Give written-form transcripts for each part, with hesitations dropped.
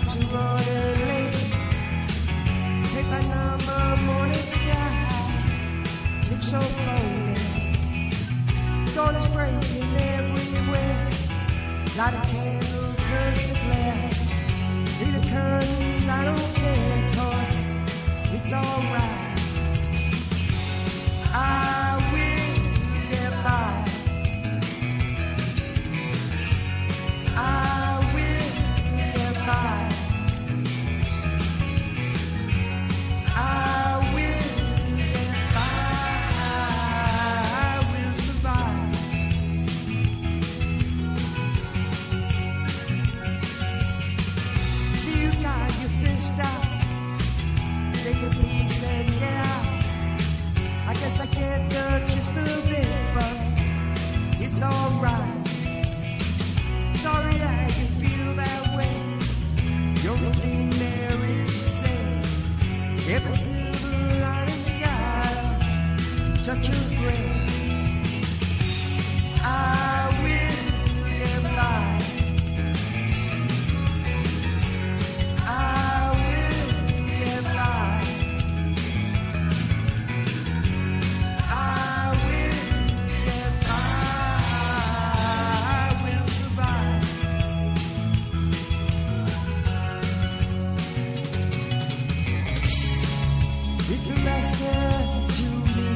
taxi running late. Take my number, morning sky. Looks so lonely. Dawn is breaking everywhere. Light a candle, curse the glare. Leave the curtains, I don't care, 'cause it's alright. I will get by. I will get by. I will get by. I will survive. See, you got your fist out. Say your piece and get out. I guess I get the gist of it, but it's alright. Sorry that you feel that way. Your routine there is the same. Every silver lining's got a touch of gray. I will get by. I will get by. I will get by. I will survive. It's a lesson to me.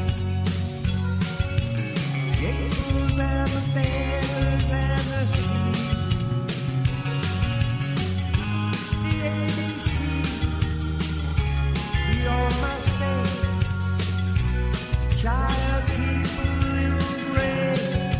Gables and the bears and the sea. The ABCs beyond my space. Try to keep a little gray.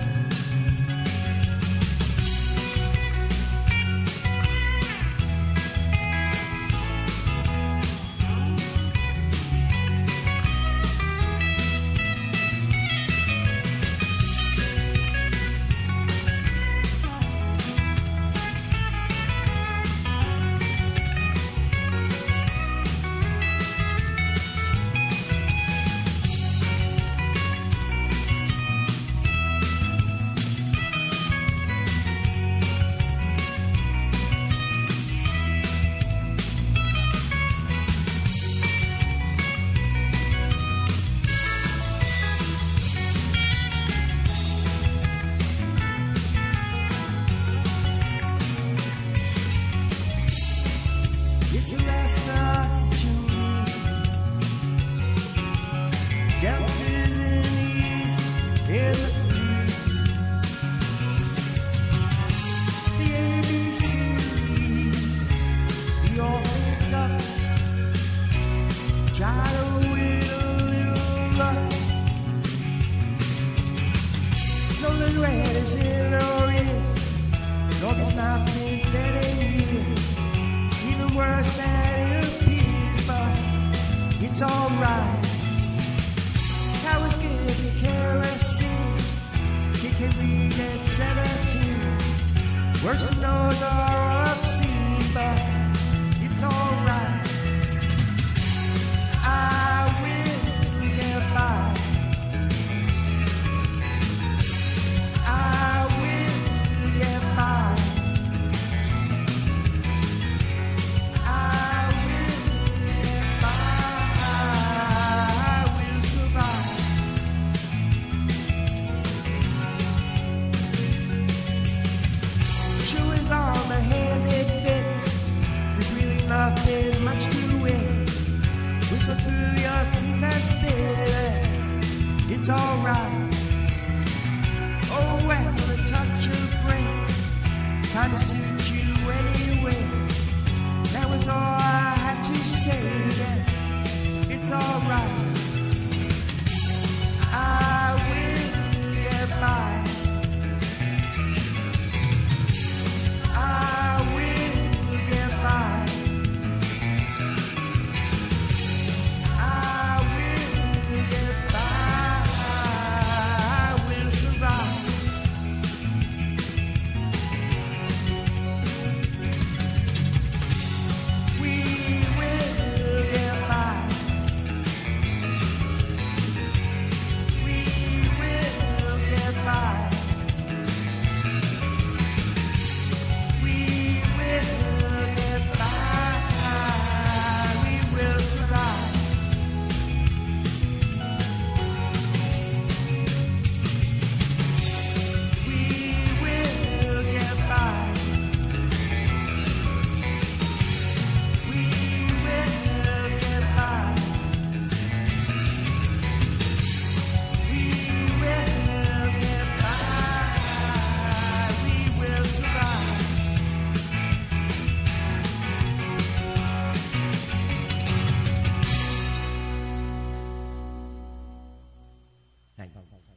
It's a lesson to me. Deltas and E's in the three. The ABCs, we all picked up. Try to win a little luck. Know that red is in our ears. Lord, it's not been dead in years. It's even worse than it appears, but it's alright. Cowards give you kerosene. Kicking weed at 17. Worse than those are obscene, but it's alright. I will get by. I will get by. I will get by. I will survive. Shoe is on the hand it fits. There's really nothing much to win. Whistle through your teeth and spit. It's alright. Oh, and a touch of rain kinda suits you anyway. That was all I had to say. It's alright. I will get by. I will get by. I will get by. I will survive. Thank you.